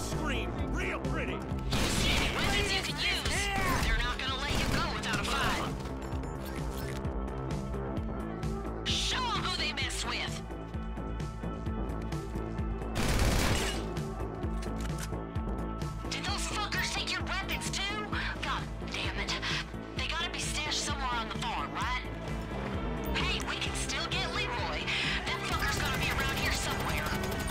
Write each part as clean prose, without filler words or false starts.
scream real pretty. Weapons you can use. They're not gonna let you go without a fight. Show them who they mess with. Did those fuckers take your weapons too? God damn it. They gotta be stashed somewhere on the farm, right? Hey, we can still get Leroy. That fucker's gotta be around here somewhere.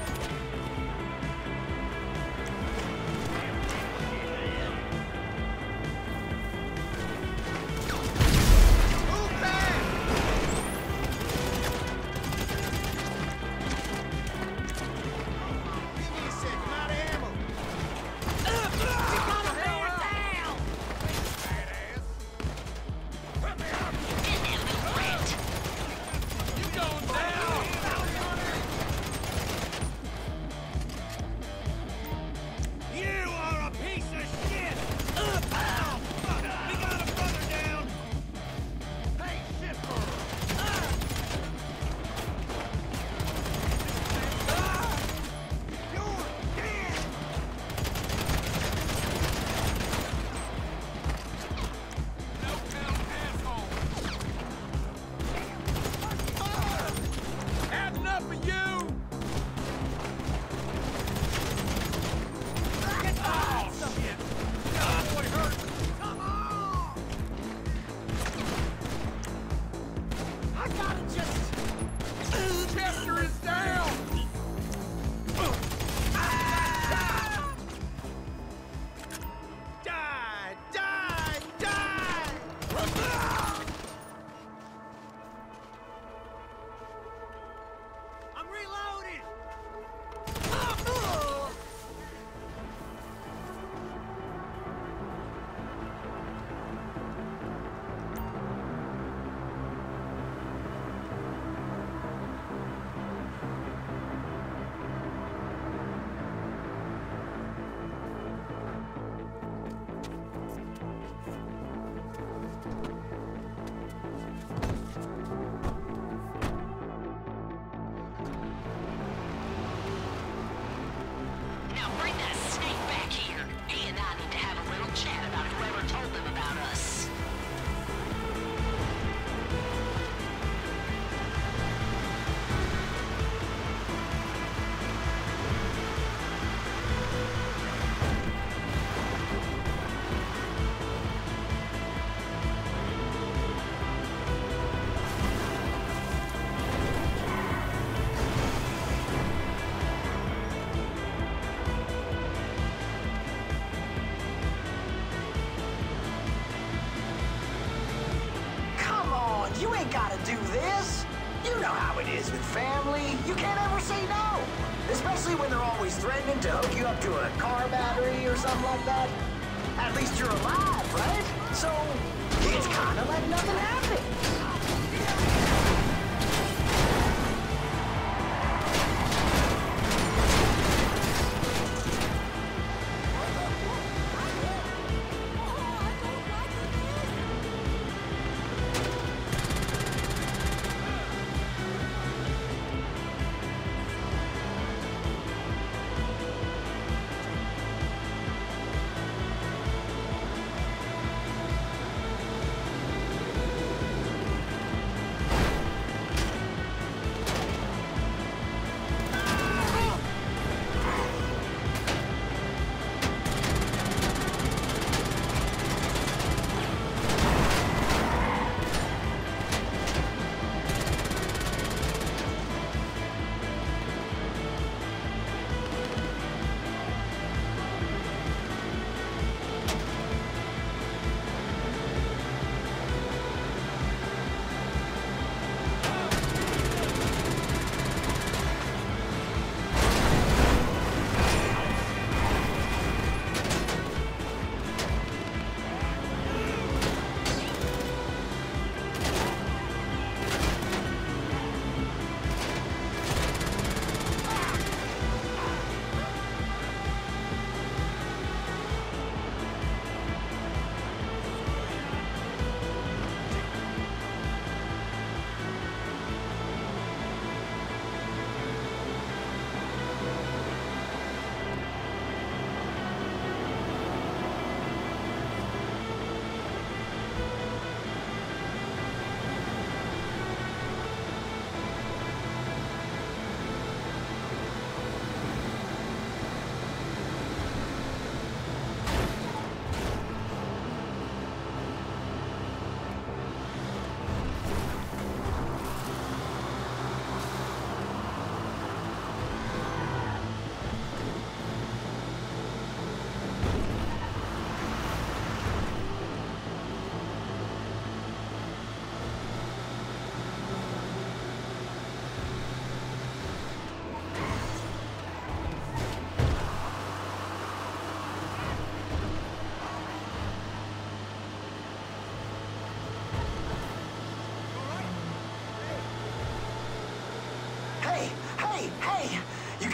You ain't gotta do this. You know how it is with family. You can't ever say no. Especially when they're always threatening to hook you up to a car battery or something like that. At least you're alive, right? So, it's kinda like nothing happened.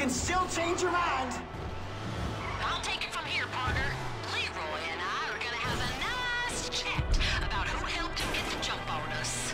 can still change your mind. I'll take it from here, partner. Leroy and I are gonna have a nice chat about who helped him get the jump on us.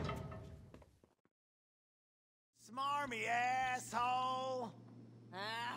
Smarmy asshole.